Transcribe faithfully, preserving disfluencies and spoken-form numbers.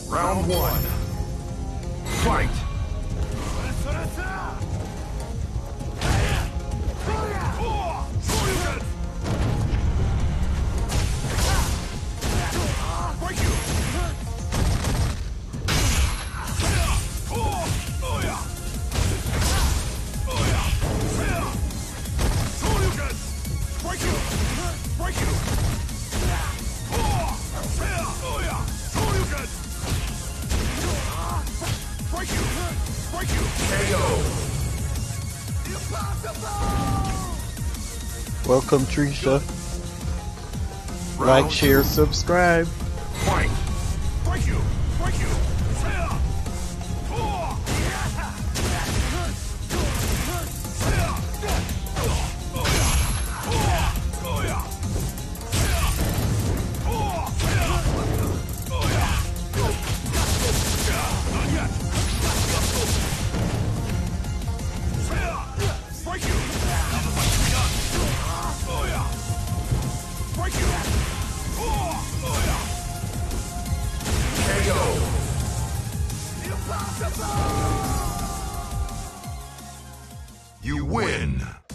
Round one. Fight! Welcome, Trisha. Like, share, subscribe. Fight! Break you! Break you! You win!